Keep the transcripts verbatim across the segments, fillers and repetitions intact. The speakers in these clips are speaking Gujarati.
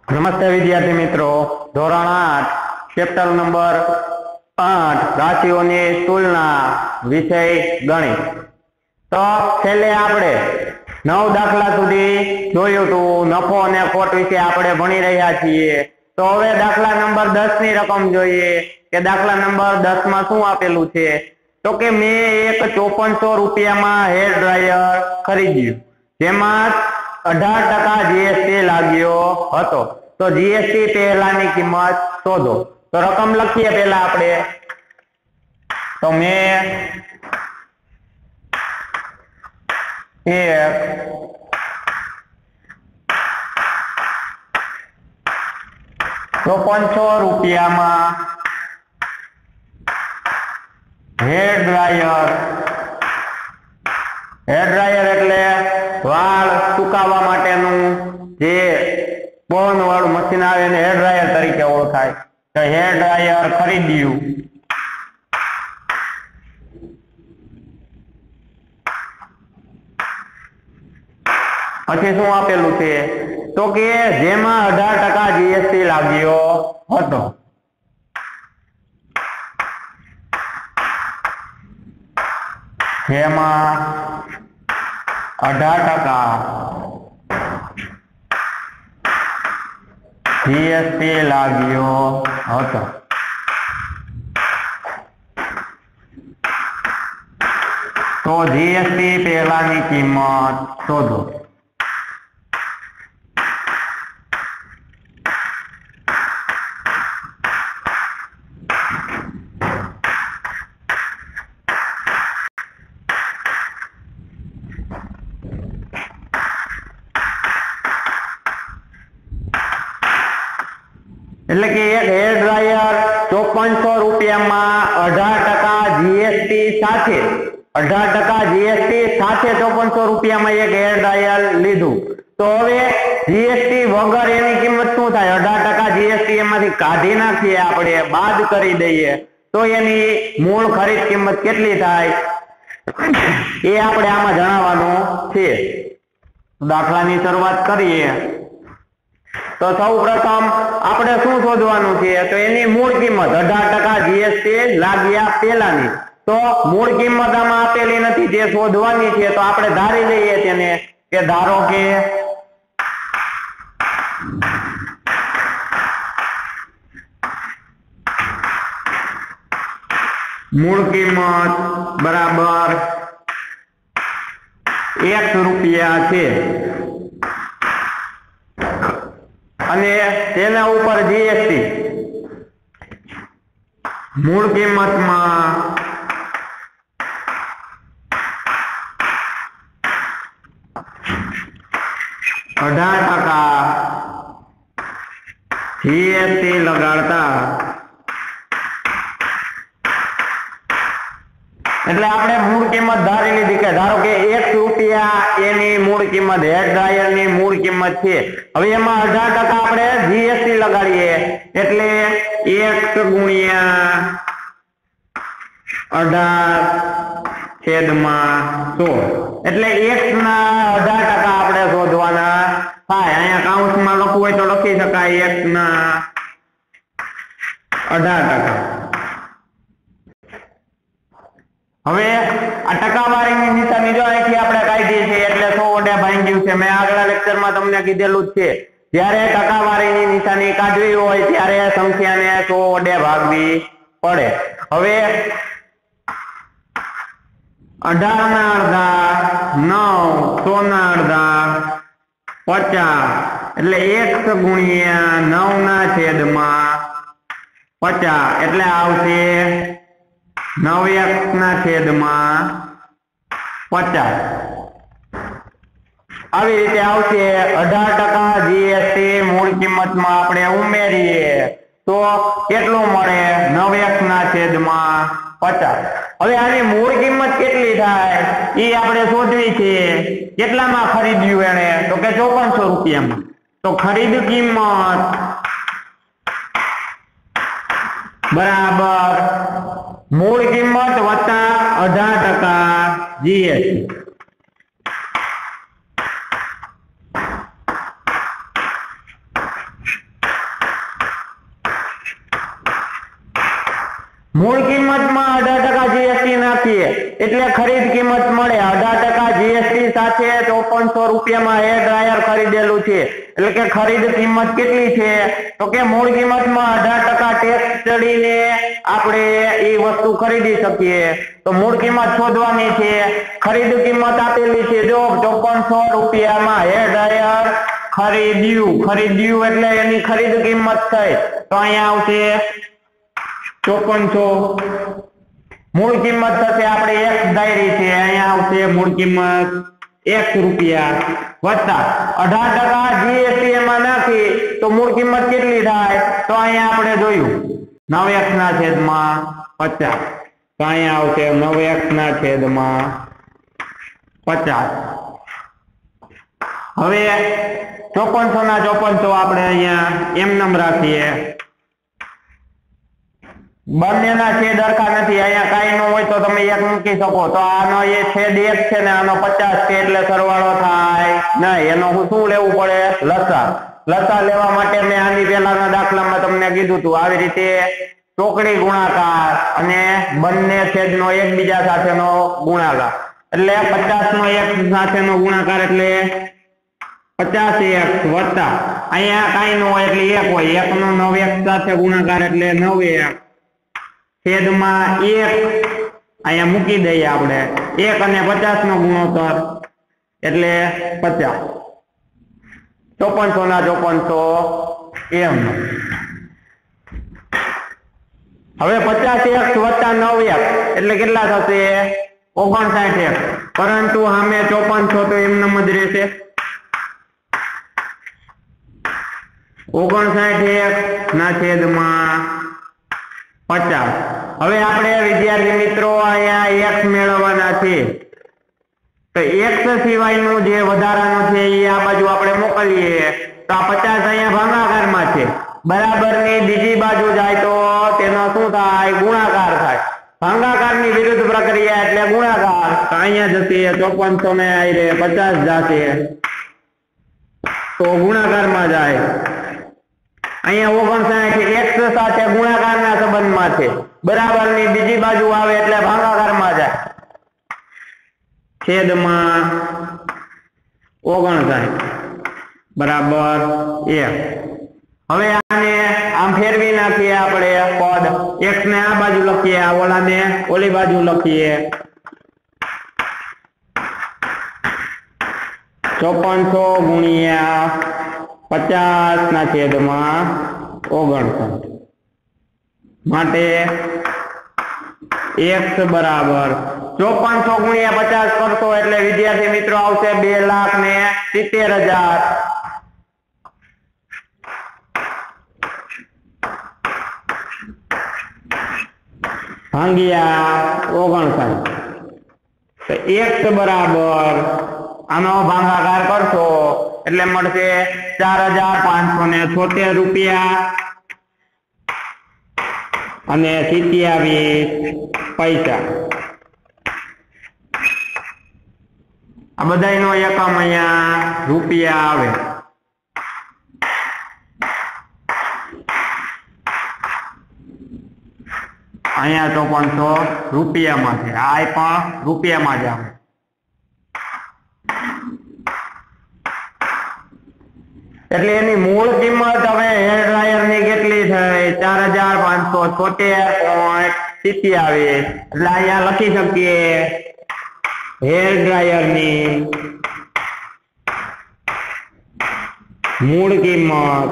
नमस्ते विद्यार्थी मित्रों, धोरण आठ चैप्टर नंबर आठ राशिओं की तुलना विषय गणित। तो छेल्ले आपणे नव दाखला सुधी जोयुं हतुं। नफो अने खोट विषे आपणे भणी रह्या छीए। तो हवे दाखला नंबर दस नी रकम जोईए के दाखला नंबर दस में शुं आपेलुं छे। तो के मैं एक चौपन सौ रुपया में हेर ड्रायर खरीद्યું, जेमां अठार टका जीएसटी लाग्यो हतो। तो जीएसटी पहलानी किंमत शोधो। तो रकम लखीए पहला आपणे। तो मैं एक चौपन सौ रुपया में हेर ड्रायर हेर ड्रायर एटले वाळ सुकावा माटेनुं जे पवन वाळुं मशीन आवे ने हेर ड्रायर तरीके ओळखाय। तो हेर ड्रायर खरीद्યું। પછી શું આપેલું છે તો કે જેમાં અઢાર ટકા જીએસટી લાગ્યો હતો। જેમાં અઢાર ટકા जीएसटी लाग्यो हतो। तो जीएसटी पहलानी किंमत शोधो। એટલે કે એક હેર ડ્રાયર ચોપન सौ रुपया में अठार टका जीएसटी साथे अठार टका जीएसटी साथे चौपन सौ रुपया में एक हेर ड्रायर लीधुं। तो हवे जीएसटी वगर एनी किंमत शुं थाय? अठार टका जीएसटी एमांथी काढी नाखीए, आपणे बाद करी दઈએ तो एनी मूळ खरीद किंमत केटली थाय ए आपणे आमां जणाववानुं छे। दाखलानी शरूआत करीए। तो सौ प्रथम आपणे शुं शोधवानुं छे? तो एनी मूळ किंमत अठार टका जीएसटी लाग्या पहेलानी। तो मूळ किंमत आमां आपेली नथी, जे शोधवानी छे तो आपणे धारी लઈએ तेने के धारो के मूळ किंमत बराबर एक रुपया छे અને તેના ઉપર જીએસટી મૂળ કિંમતમાં અઢાર ટકા જીએસટી લગાડતા એટલે આપણે મૂળ કિંમત ધારી લીધી કે ધારો કે એક રૂપિયા એની મૂળ કિંમત હેર ડ્રાયર ની મૂળ કિંમત છે। હવે એમાં અઢાર ટકા આપણે જીએસટી લગાડીએ એટલે એક ગુણ્યા અઢાર છેદમાં સો એટલે એક ના અઢાર ટકા આપણે શોધવાના થાય। અહીંયા કાઉન્સમાં લખવું હોય તો લખી શકાય એક ના અઢાર ટકા। હવે આ ટકાવારીની નિશાની જો અહીંથી આપણે કાઢી છે એટલે સો વડે ભાંગ્યું છે। મેં આગલા લેક્ચરમાં તમને કીધેલું જ છે, જ્યારે ટકાવારીની નિશાની કાઢવી હોય ત્યારે સંખ્યાને સો વડે ભાગવી પડે। હવે અઢાર ના અડધા નવ, સો ના અડધા પચાસ એટલે એક ગુણ્યા નવ ના છેદમાં પચાસ એટલે આવશે नव एक ना छेद में पचास। આવી રીતે આવશે અઢાર ટકા જીએસટી મૂળ કિંમત માં આપણે ઉમેરીએ તો કેટલું મળે? નવ એક ના છેદ માં પચાસ। હવે આની મૂળ કિંમત કેટલી થાય એ આપણે શોધવી છે। કેટલામાં ખરીદ્યું એને? તો કે ચોપન सौ રૂપિયામાં। તો ખરીદ કિંમત બરાબર मूल किंमत वत्ता अठार टका जीएसटी। મૂળ કિંમતમાં અઢાર ટકા જીએસટી નાખીએ એટલે ખરીદ કિંમત મળે અઢાર ટકા જીએસટી સાથે ચોપનસો રૂપિયામાં હેર ડ્રાયર ખરીદેલું છે એટલે કે ખરીદ કિંમત કેટલી છે તો કે મૂળ કિંમતમાં અઢાર ટકા ટેક્સ ચડીને આપણે એ વસ્તુ ખરીદી શકીએ તો મૂળ કિંમત શોધવાની છે ખરીદ કિંમત આપેલી છે જો ચોપનસો રૂપિયામાં હેર ડ્રાયર ખરીદ્યું ખરીદ્યું એટલે એની ખરીદ કિંમત થઈ તો અહીંયા આવશે ચોપનસો મૂળ કિંમત થશે આપણે એક ધારી છે અહીંયા આવશે મૂળ કિંમત એક રૂપિયા વત્તા અઢાર ટકા જીએસટી એમાં નાખી તો મૂળ કિંમત કેટલી થાય તો અહીંયા આપણે જોયું નવ એક્સ ના છેદમાં પચાસ તો અહીંયા આવશે નવ એક્સ ના છેદમાં પચાસ હવે ચોપનસો ના ચોપનસો આપણે અહીંયા એમ રાખીએ બંનેના છેદ સરખા નથી અહીંયા કાંઈ ન હોય તો તમે એક મૂકી શકો તો આનો એ છેદ એક છે ને આનો પચાસ છે એટલે સરવાળો થાય નહીં એનો હું શું લેવું પડે લસા લસા લેવા માટે મેં આની પહેલાના દાખલામાં તમને કીધું હતું આવી રીતે ચોકડી ગુણાકાર અને બંને છેદનો એકબીજા સાથેનો ગુણાકાર એટલે પચાસ નો એક સાથેનો ગુણાકાર એટલે પચાસ એક્સ વત્તા અહીંયા કાંઈ ન હોય એટલે એક હોય એક નો નવ એક્સ સાથે ગુણાકાર એટલે નવ એક્સ છેદમાં એક અહીંયા મૂકી દઈએ આપણે એક અને પચાસ નો ગુણોત્તર એટલે પચાસ ચોપનસો ના ચોપનસો એમ હવે પચાસ એક્સ વત્તા નવ એક્સ એટલે કેટલા થશે ઓગણસાઠ એક્સ પરંતુ સામે ચોપનસો તો એમનેમ જ રહેશે ઓગણસાઠ એક્સ ના છેદમાં પચાસ હવે આપણે વિદ્યાર્થી મિત્રો અહીંયા એક્સ મેળવવાના છે તો એક્સ સિવાયનું જે વધારાનું છે એ આ બાજુ આપણે મોકલીએ તો આ પચાસ અહીંયા ભાગાકારમાં છે બરાબરની બીજી બાજુ જાય તો તેનો શું થાય ગુણાકાર થાય ભાગાકારની વિરુદ્ધ પ્રક્રિયા એટલે ગુણાકાર તો અહીંયા જશે ચોપનસો ને આઈ પચાસ જશે તો ગુણાકારમાં જાય અહીંયા ઓગણસાઠ એક્સ સાથે ગુણાકારના સંબંધમાં છે બરાબરની બીજી બાજુ આવે એટલે ભાગાકારમાં જાય છેદમાં ઓગણસાઠ બરાબર એક હવે આને આમ ફેરવી નાખીએ આપણે પદ એક્સ ને આ બાજુ લખીએ આ ઓલાને ઓલી બાજુ લખીએ ચોપનસો ગુણ્યા પચાસ ના છેદમાં ઓગણસાઠ માટે એક્સ બરાબર ચોપનસો ગુણ્યા પચાસ કરશો એટલે વિદ્યાર્થી મિત્રો આવશે બે લાખ ને સિત્તેર હજાર ભાંગ્યા ઓગણસાઠ એક્સ બરાબર આનો ભાગાકાર કરશો એટલે મળશે ચાર હજાર પાંચસો ને છોતેર રૂપિયા અને સિત્યાવીસ પૈસા આ બધાનો એકમ અહીંયા રૂપિયા આવે અહીંયા ચોપનસો રૂપિયામાં છે આ પણ રૂપિયામાં જ આવે એટલે એની મૂળ કિંમત હવે હેર ડ્રાયર ની કેટલી થઈ ચાર હજાર પાંચસો છોતેર પોઈન્ટ સિત્યાવીસ એટલે અહીંયા લખી શકીએ હેર ડ્રાયર ની મૂળ કિંમત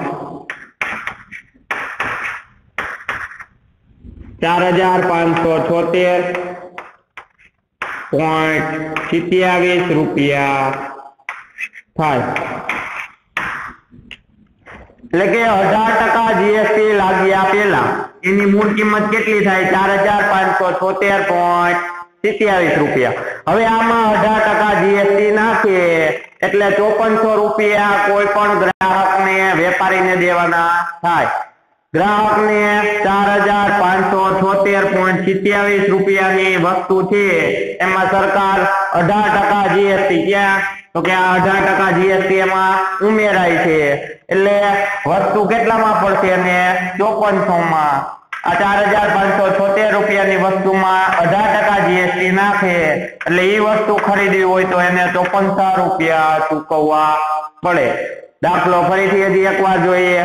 ચાર હજાર પાંચસો છોતેર પોઈન્ટ સિત્યાવીસ રૂપિયા થાય એટલે કે અઢાર ટકા જીએસટી લાગ્યા પેલા એની મૂળ કિંમત કેટલી થાય ચાર હજાર પાંચસો છોતેર પોઈન્ટ સિત્યાવીસ રૂપિયા હવે આમાં અઢાર ટકા જીએસટી નાખીએ એટલે ચોપનસો રૂપિયા કોઈ પણ ગ્રાહક ને વેપારી ને દેવાના થાય ગ્રાહક ને ચાર હજાર પાંચસો છોતેર પોઈન્ટ સિત્યાવીસ રૂપિયાની વસ્તુ છે એમાં સરકાર અઢાર ટકા જીએસટી ક્યાં તો કે આ અઢાર ટકા જીએસટી એમાં ઉમેરાય છે એટલે વસ્તુ કેટલામાં પડશે ને ચોપનસો માં આ ચાર હજાર પાંચસો છોતેર રૂપિયાની વસ્તુમાં અઢાર ટકા જીએસટી નાખે એટલે એ વસ્તુ ખરીદવી હોય તો એને ચોપનસો રૂપિયા ચૂકવવા પડે। દાખલો ફરીથી હજી એકવાર જોઈએ।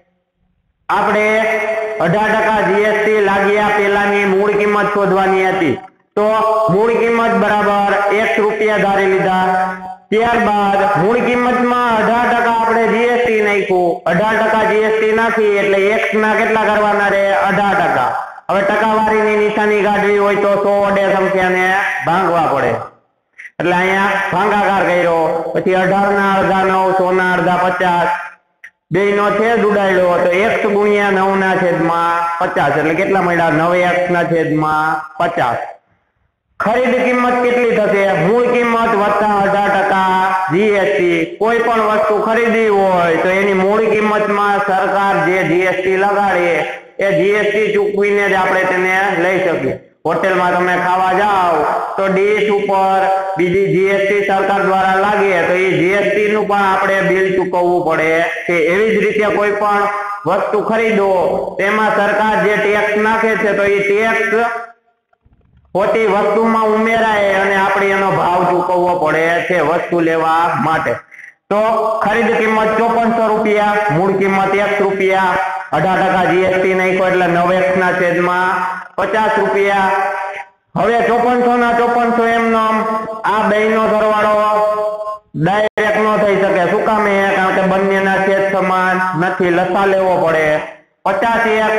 આપણે અઢાર ટકા જીએસટી લાગ્યા પહેલાની મૂળ કિંમત શોધવાની હતી તો મૂળ કિંમત બરાબર એક રૂપિયા ધારી લીધા। ત્યારબાદ મૂળ કિંમતમાં અઢાર ટકા આપણે જીએસટી નાખ્યું, અઢાર ટકા જીએસટી નાખી એટલે એક્સ ના કેટલા કરવાના રહે અઢાર ટકા। હવે ટકાવારીની નિશાની કાઢવી હોય તો સો વડે સંખ્યાને ભાંગવા પડે એટલે અહીંયા ભાગાકાર કર્યો, પછી અઢાર ના અડધા નવ, સો ના અડધા પચાસ, બે નો છેદ ઉડાડ્યો તો એક્સ ગુણ્યા નવ ના છેદમાં પચાસ એટલે કેટલા મળ્યા નવ એક્સ ના છેદમાં પચાસ। ખરીદ કિંમત કેટલી થશે? મૂળ કિંમત વત્તા અઢાર ટકા જીએસટી। કોઈ પણ વસ્તુ ખરીદવી હોય તો એની મૂળ કિંમતમાં સરકાર જે જીએસટી લગાડે એ જીએસટી ચૂકવીને જ આપણે તેને લઈ શકીએ। હોટેલમાં તમે ખાવા જાઓ તો ડીશ ઉપર બીજી જીએસટી સરકાર દ્વારા લાગે તો એ જીએસટી નું પણ આપણે બિલ ચૂકવવું પડે છે। એવી જ રીતે કોઈ પણ વસ્તુ ખરીદો તેમાં સરકાર જે ટેક્સ નાખે છે તો એ ટેક્સ પોતી વસ્તુમાં ઉમેરાય અને આપણે એનો ભાવ ચૂકવવો પડે છે વસ્તુ લેવા માટે। તો ખરીદ કિંમત ચોપનસો રૂપિયા, મૂળ કિંમત એક રૂપિયા, અઢાર ટકા જીએસટી નાખ્યો એટલે નવ એક્સ ના છેદમાં પચાસ રૂપિયા। હવે ચોપનસો ના ચોપનસો એમનો આ બે નો સરવાળો ડાયરેક્ટ નો થઈ શકે। શું કામે? કારણ કે બંનેના છેદ સમાન નથી, લસા લેવો પડે। પચાસ એક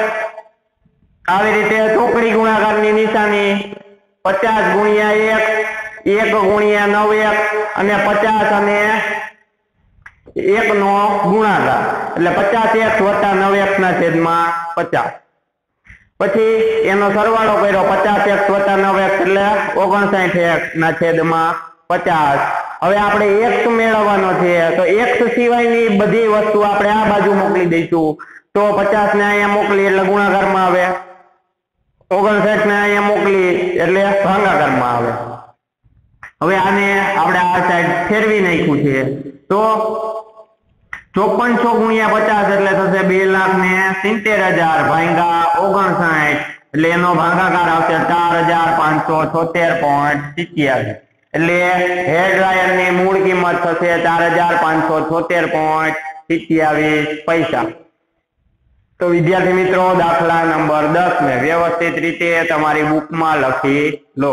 આવી રીતે ચોકડી ગુણાકારની નિશાની પચાસ ગુણ્યા એક, એક ગુણ્યા નવ એક અને પચાસ અને એક નો ગુણાકાર એટલે પચાસ એક્સ વત્તા નવ એક્સ ના છેદમાં પચાસ। પછી એનો સરવાળો કર્યો પચાસ એક્સ વત્તા નવ એક્સ એટલે ઓગણસાઠ એક્સ ના છેદમાં પચાસ। હવે આપણે એક્સ મેળવવાનો છે તો એક્સ સિવાયની બધી વસ્તુ આપણે આ બાજુ મોકલી દઈશું તો પચાસ ને અહીંયા મોકલી એટલે ગુણાકારમાં આવે, ઓગણસાઠ ને અહીંયા મોકલી એટલે ભાગાકારમાં આવે। હવે આને આપણે આ સાઈડ ફેરવી નાખ્યું છે તો ચોપનસો ગુણ્યા પચાસ એટલે થશે બે લાખ ને સિત્તેર હજાર ભાંગા ઓગણસાઠ એટલે એનો ભાગાકાર આવશે ચાર હજાર પાંચસો છોતેર પોઈન્ટ સિત્યાસી એટલે હેર ડ્રાયર ની મૂળ કિંમત થશે ચાર હજાર પાંચસો છોતેર પોઈન્ટ સિત્યાવીસ પૈસા। તો વિદ્યાર્થી મિત્રો દાખલા નંબર દસ ને વ્યવસ્થિત રીતે તમારી બુકમાં લખી લો।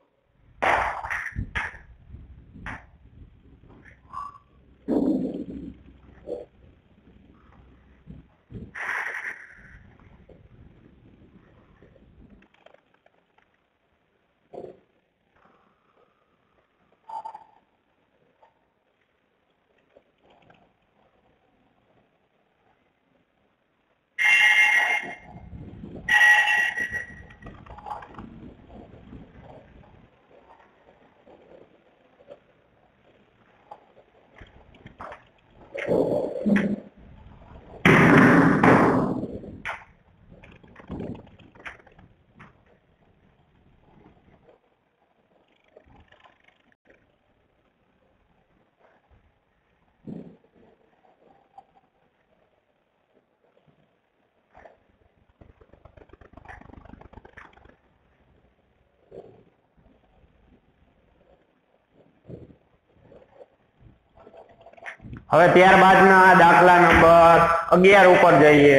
હવે ત્યારબાદના દાખલા નંબર અગિયાર ઉપર જઈએ।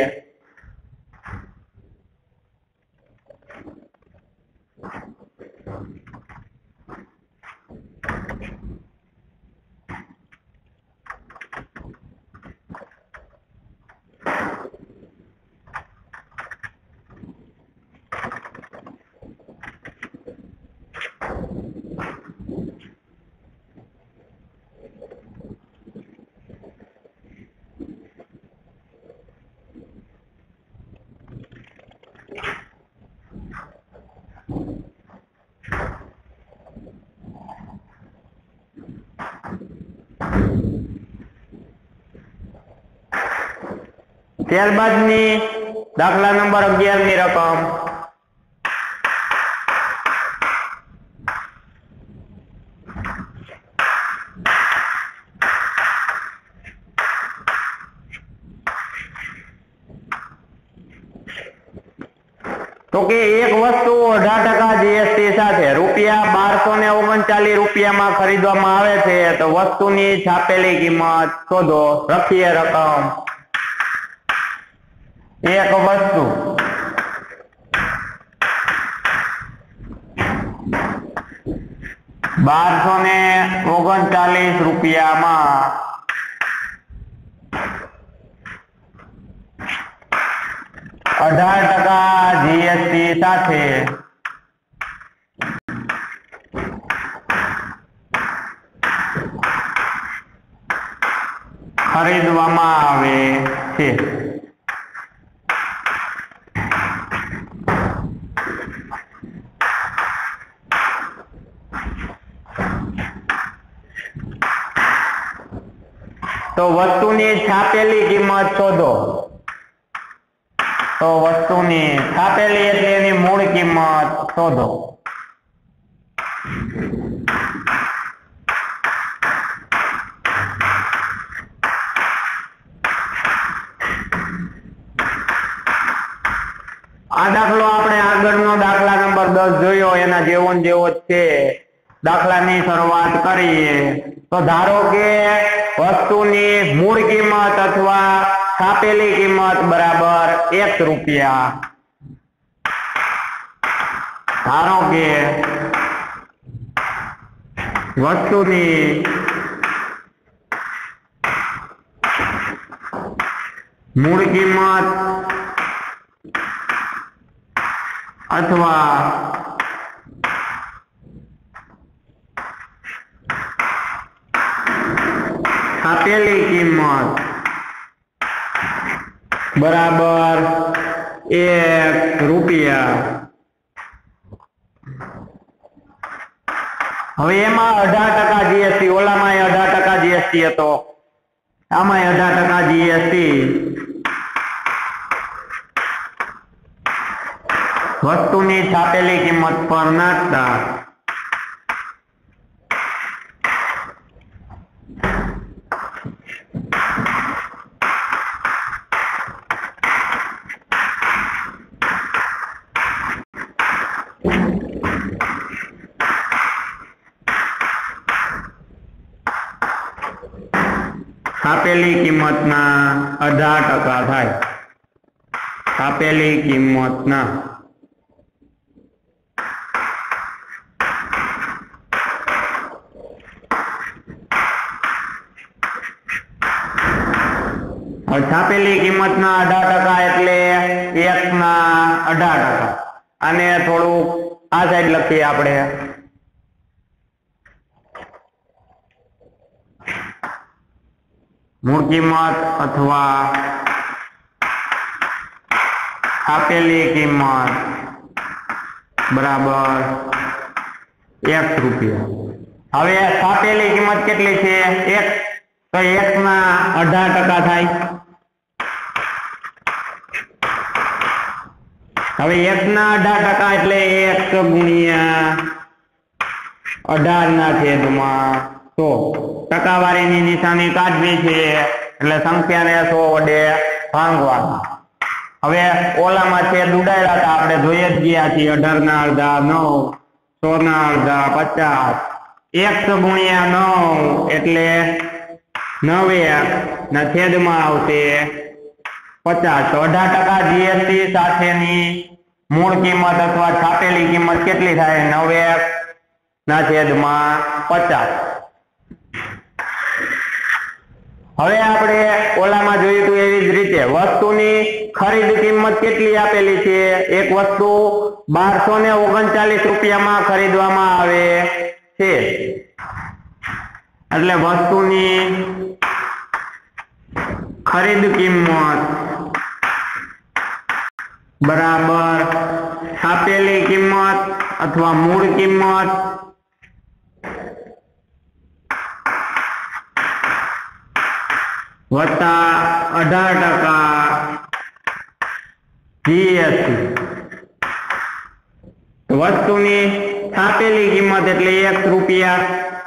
ત્યારબાદની દાખલા નંબર અગિયાર ની રકમ તો કે એક વસ્તુ અઢાર ટકા જીએસટી સાથે રૂપિયા બારસો ને ઓગણચાલીસ રૂપિયામાં ખરીદવામાં આવે છે તો વસ્તુની છાપેલી કિંમત શોધો. લખીએ રકમ. એક વસ્તુ બારસો ને ઓગણચાલીસ રૂપિયામાં અઢાર ટકા જીએસટી સાથે ખરીદવામાં આવે છે. તો વસ્તુની છાપેલી કિંમત શોધો. તો વસ્તુની છાપેલી એટલે એની મૂળ કિંમત શોધો. આ દાખલો આપણે આગળનો દાખલા નંબર દસ જોયો એના જેવો ને જેવો જ છે. દાખલાની શરૂઆત કરીએ તો ધારો કે વસ્તુની મૂળ કિંમત અથવા છાપેલી કિંમત બરાબર એક રૂપિયા. ધારો કે વસ્તુની મૂળ કિંમત અથવા છાપેલી કિંમત બરાબર એક રૂપિયા. હવે એમાં અઢાર ટકા જીએસટી, ઓલામાં અઢાર ટકા જીએસટી હતો, આમાં અઢાર ટકા જીએસટી. વસ્તુની છાપેલી કિંમત પર નાખતા છાપેલી કિંમતના અઢાર ટકા થાય. છાપેલી કિંમતના છાપેલી કિંમતના અઢાર ટકા એટલે એક ના અઢાર ટકા. આને થોડુંક આ સાઈડ લખીએ આપણે. મૂળ કિંમત અથવા છાપેલી કિંમત બરાબર એક રૂપિયા. હવે છાપેલી કિંમત કેટલી છે? એક. તો એક ના અઢાર ટકા થાય. હવે એક ના અઢાર ટકા એટલે એક ગુણ્યા અઢાર ના છેદમાં સો. ટકાવારીની નિશાની કાઢવી છે એટલે સંખ્યાને સો વડે ભાંગવાના. હવે ઓલામાં છેદ ઉડાડ્યા હતા આપણે જોઈએ જ ગયા છીએ. અઢાર ના અડધા નવ, સો ના અડધા પચાસ. એકસો ગુણ્યા નવ એટલે નવે ના છેદમાં આવશે પચાસ. તો અઢાર ટકા જીએસટી સાથેની મૂળ કિંમત અથવા છાપેલી કિંમત કેટલી થાય? નવે ના છેદમાં પચાસ. હવે આપણે ઓલામાં જોયું હતું એવી જ રીતે વસ્તુની ખરીદ કિંમત કેટલી આપેલી છે? એક વસ્તુ બારસો ને ઓગણચાલીસ રૂપિયામાં ખરીદવામાં આવે છે એટલે વસ્તુની ખરીદ કિંમત બરાબર છાપેલી કિંમત અથવા મૂળ કિંમત વત્તા અઢાર ટકા જીએસટી. વસ્તુની છાપેલી કિંમત એટલે એક રૂપિયા,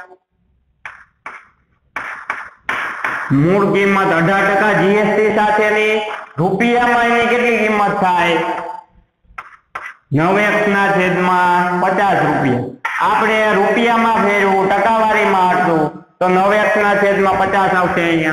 મૂળ કિંમત અઢાર ટકા જીએસટી સાથેની રૂપિયામાં એની કેટલી કિંમત થાય? नव एक्स ना छेद में पचास रुपया आपणे रुपया में फेरवू टकावारी में हटू तो नव एक्स ना छेद में पचास आवशे अहींया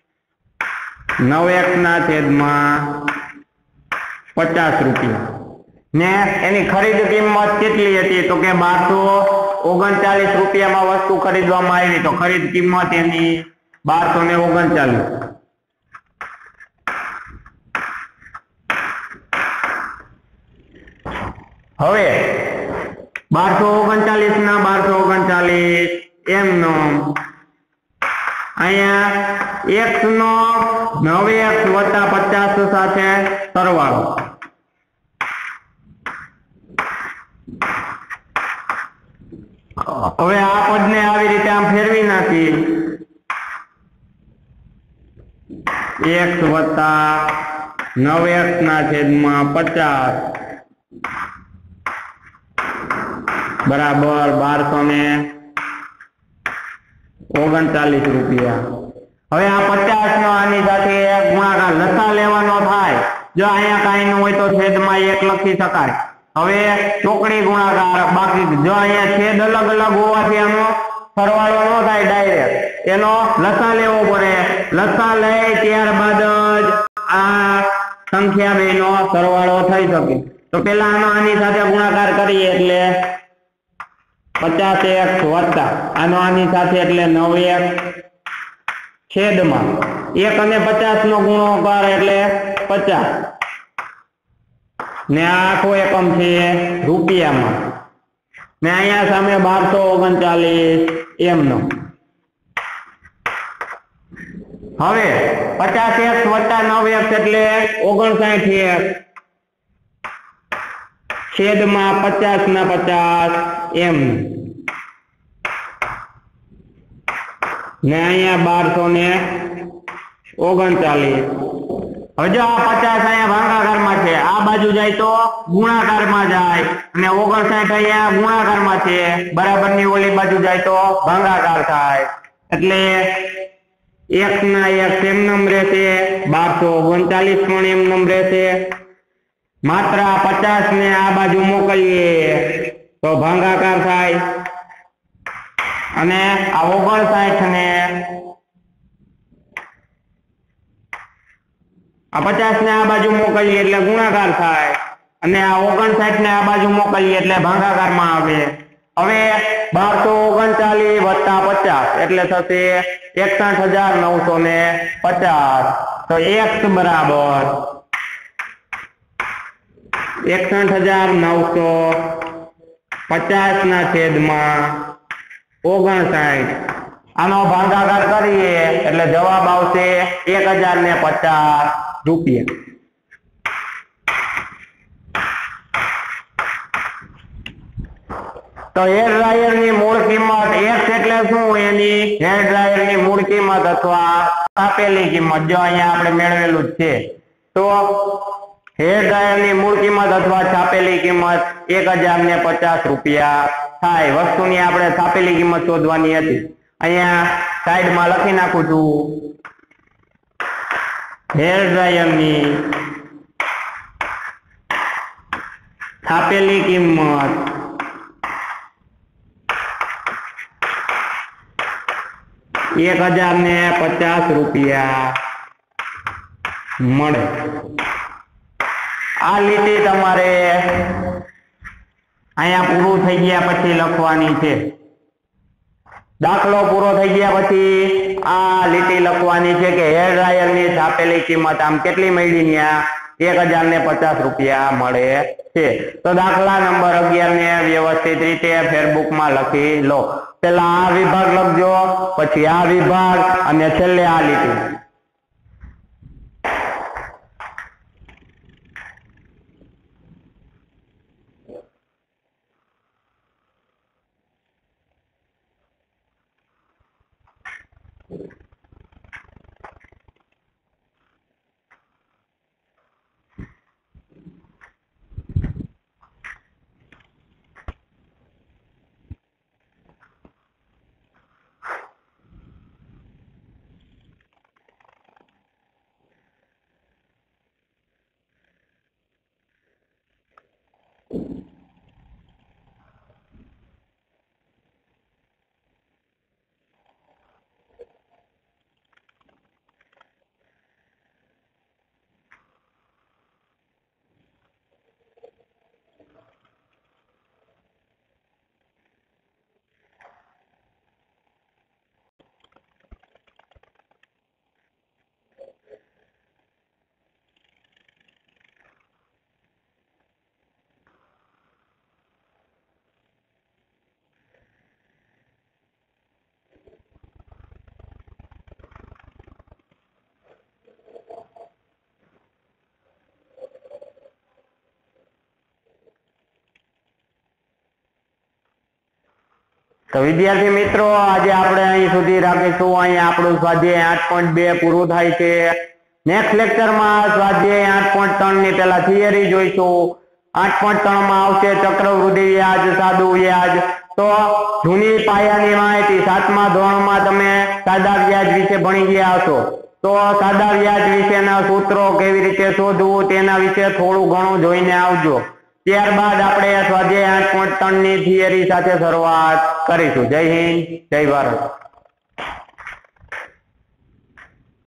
नव एक्स ना छेद में पचास रुपया ने एनी खरीद किंमत केटली हती तो के बारसो ओगणचालीस रुपया में वस्तु खरीदवामां आवी तो खरीद किंमत एनी बारसो ने ओगणचालीस हवे बारसो ओगणचालीस ना बारसो ओगणचालीस एम नो अहींया एक्स नो नव एक्स वत्ता पचास साथे सरवाळो हवे आ पद ने आवी रीते आम फेरवी नाखी एक्स वत्ता नव एक्स ना छेद में पचास बराबर बारसो ने ओगणचालीस रुपया हवे आ पचास नो आनी साथे गुणाकार लसा लेवानो थाय जो अहींया काई न होय तो छेद में एक लखी शकाय हवे ચોકડી गुणाकार बाकी जो अहींया छेद अलग अलग होवाथी आनो सरवाळो न थाय डायरेक्ट एनो लसा लेवो पड़े लसा लई त्यारबाद ज आ संख्या बेनो सरवाळो थई शके तो पेला आनो आनी साथे गुणाकार करीए એટલે पचास एक्स वत्ता आनो आनी साथे એટલે नव एक्स छेद में एक अने पचास नो गुणोकार એટલે पचास ने आखो एकम छे रुपया में ने अहींया सामे बारसो ओगणचालीस एम नो हवे पचास एक्स वत्ता नव एक्स એટલે ओगणसाठ एक्स छेद में पचास ना पचास एम ने अहींया बारसो ने ओगणचालीस हजू आ पचास अहींया भागाकार में छे आ बाजू जाय तो गुणाकार में जाय अने ओगणसाठ अहींया गुणाकार में छे बराबर नी ओली बाजू जाय तो भागाकार थाय एटले एक्स ना एक्स एमनेम रहेशे बारसो ओगणचालीस पण एमनेम रहेशे मात्र आ पचास ने आ बाजू मोकलीए तो भागाकार थाय अने आ ओगणसाठ ने आ पचास ने आ बाजू मोकलीए એટલે ગુણાકાર થાય અને આ ઓગણસાઠ ને આ બાજુ મોકલીએ એટલે ભાગાકાર માં આવે હવે બારસો ઓગણચાલીસ વત્તા પચાસ એટલે થશે એકસઠ હજાર નવસો ને પચાસ તો x બરાબર એકસઠ હજાર નવસો પચાસ ના છેદમાં ઓગણસાઠ આનો ભાગાકાર કરીએ એટલે જવાબ આવશે એક હજાર ને પચાસ રૂપિયા तो हेर ड्रायर ની મૂળ કિંમત x એટલે શું એની હેર ડ્રાયર ની મૂળ કિંમત અથવા આપેલી કિંમત જો અહીંયા આપણે મેળવેલું છે તો हेर ड्रायर ની મૂળ કિંમત અથવા છાપેલી કિંમત એક હજાર ને પચાસ રૂપિયા થાય વસ્તુની આપણે છાપેલી કિંમત શોધવાની હતી અહીંયા સાઈડમાં લખી નાખું છું हेर ड्रायर ની છાપેલી કિંમત एक हजार ने पचास रुपया मळे आ लीटी तमारे अहींया पूरू थई गया पछी लखवानी छे दाखलो पूरो थई गया पछी आ लीटी लखवानी छे के हेर ड्रायर नी छापेली किंमत आम केटली मळी न्या एक हजार ने पचास रुपया मळे छे तो दाखला नंबर अगियार ने व्यवस्थित रीते फेसबुक में लखी लो पेला आ विभाग लखजो पछी आ विभाग अने छेल्ले आ लीटी તો વિદ્યાર્થી મિત્રો આજે આપણે અહીં સુધી રાખીશું. અહીં આપણું સ્વાધ્યાય આઠ પોઈન્ટ બે પૂરું થાય છે. નેક્સ્ટ લેક્ચરમાં સ્વાધ્યાય આઠ પોઈન્ટ ત્રણ ની પેલા થિયરી જોઈશું. આઠ પોઈન્ટ ત્રણ માં આવશે ચક્રવૃદ્ધિ વ્યાજ, સાદું વ્યાજ. તો જૂની પાયાની માહિતી સાતમા ધોરણમાં તમે સાદા વ્યાજ વિશે ભણી ગયા હશો. તો સાદા વ્યાજ વિશેના સૂત્રો કેવી રીતે શોધવું તેના વિશે થોડું ઘણું જોઈને આવજો. ત્યારબાદ આપણે સ્વાધ્યાય આઠ પોઈન્ટ ત્રણ ની થિયરી સાથે શરૂઆત કરીશું. જય હિન્દ, જય ભારત.